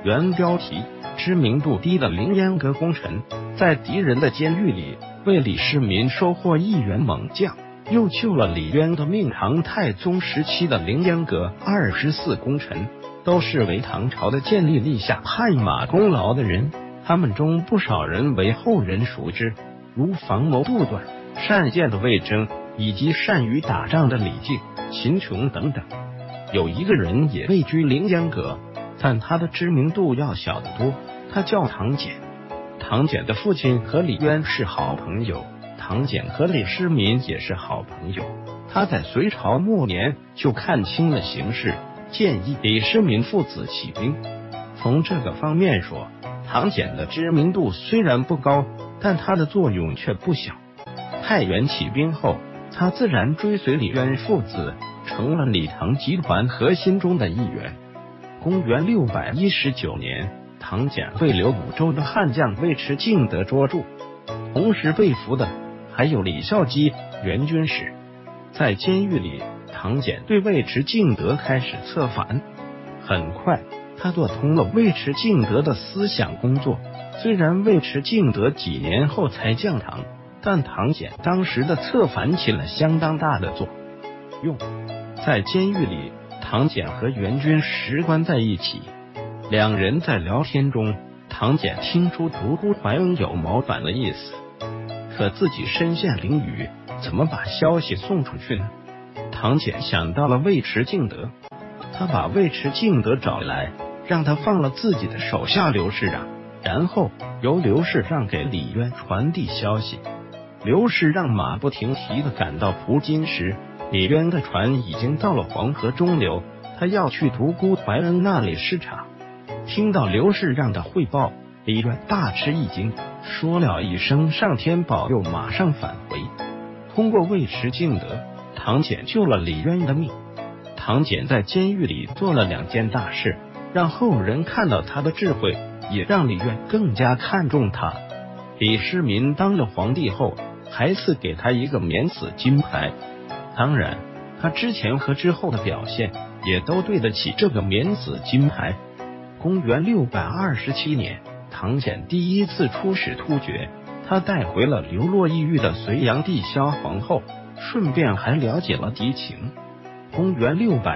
原标题：知名度低的凌烟阁功臣，在敌人的监狱里为李世民收获一员猛将，又救了李渊的命。唐太宗时期的凌烟阁24功臣，都是为唐朝的建立立下汗马功劳的人，他们中不少人为后人熟知，如防谋杜断、善剑的魏征，以及善于打仗的李靖、秦琼等等。有一个人也位居凌烟阁，但他的知名度要小得多，他叫唐简。唐简的父亲和李渊是好朋友，唐简和李世民也是好朋友。他在隋朝末年就看清了形势，建议李世民父子起兵。从这个方面说，唐简的知名度虽然不高，但他的作用却不小。太原起兵后，他自然追随李渊父子，成了李唐集团核心中的一员。公元619年，唐简被留武州的悍将尉迟敬德捉住，同时被俘的还有李孝基、袁军使。在监狱里，唐简对尉迟敬德开始策反。很快，他做通了尉迟敬德的思想工作。虽然尉迟敬德几年后才降唐，但唐简当时的策反起了相当大的作用。在监狱里，唐简和袁军使关在一起，两人在聊天中，唐简听出独孤怀恩有谋反的意思，可自己身陷囹圄，怎么把消息送出去呢？唐简想到了尉迟敬德，他把尉迟敬德找来，让他放了自己的手下刘世让，然后由刘世让给李渊传递消息。刘世让马不停蹄地赶到蒲津时，李渊的船已经到了黄河中流，他要去独孤怀恩那里视察。听到刘世让的汇报，李渊大吃一惊，说了一声上天保佑，马上返回。通过尉迟敬德，唐简救了李渊的命。唐简在监狱里做了2件大事，让后人看到他的智慧，也让李渊更加看重他。李世民当了皇帝后，还赐给他一个免死金牌。当然，他之前和之后的表现也都对得起这个免死金牌。公元627年，唐简第一次出使突厥，他带回了流落异域的隋炀帝萧皇后，顺便还了解了敌情。公元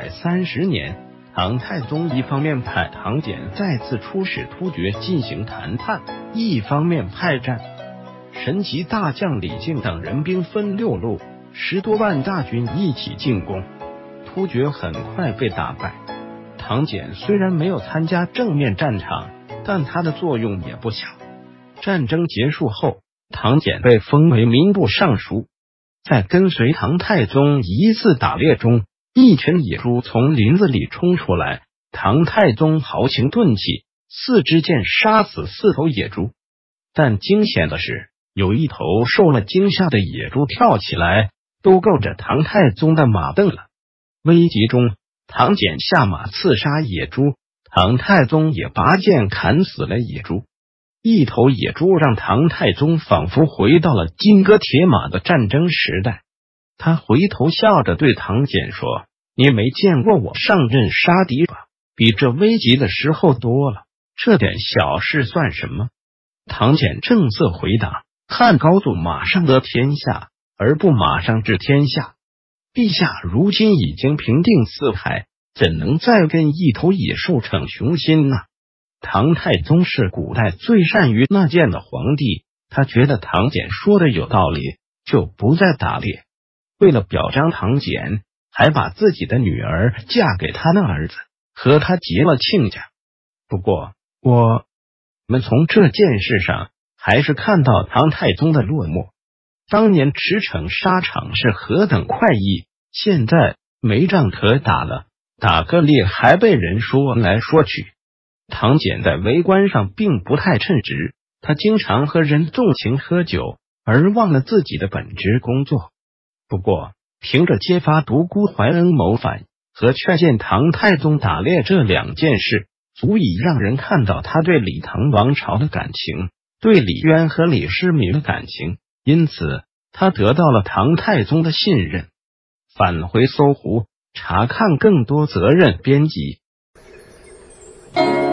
630年，唐太宗一方面派唐简再次出使突厥进行谈判，一方面派战神级大将李靖等人兵分6路，10多万大军一起进攻。突厥很快被打败。唐简虽然没有参加正面战场，但他的作用也不小。战争结束后，唐简被封为民部尚书。在跟随唐太宗一次打猎中，一群野猪从林子里冲出来，唐太宗豪情顿起，4支箭杀死4头野猪。但惊险的是，有一头受了惊吓的野猪跳起来，都够着唐太宗的马镫了。危急中，唐简下马刺杀野猪，唐太宗也拔剑砍死了野猪。一头野猪让唐太宗仿佛回到了金戈铁马的战争时代。他回头笑着对唐简说：“你没见过我上阵杀敌吧？比这危急的时候多了，这点小事算什么？”唐简正色回答：“汉高祖马上得天下，而不马上治天下。陛下如今已经平定四海，怎能再跟一头野兽逞雄心呢？”唐太宗是古代最善于纳谏的皇帝，他觉得唐简说的有道理，就不再打猎。为了表彰唐简，还把自己的女儿嫁给他的儿子，和他结了亲家。不过，我们从这件事上还是看到唐太宗的落寞。当年驰骋沙场是何等快意，现在没仗可打了，打个猎还被人说来说去。唐简在为官上并不太称职，他经常和人纵情喝酒，而忘了自己的本职工作。不过，凭着揭发独孤怀恩谋反和劝谏唐太宗打猎这2件事，足以让人看到他对李唐王朝的感情，对李渊和李世民的感情，因此他得到了唐太宗的信任。返回搜狐，查看更多责任编辑。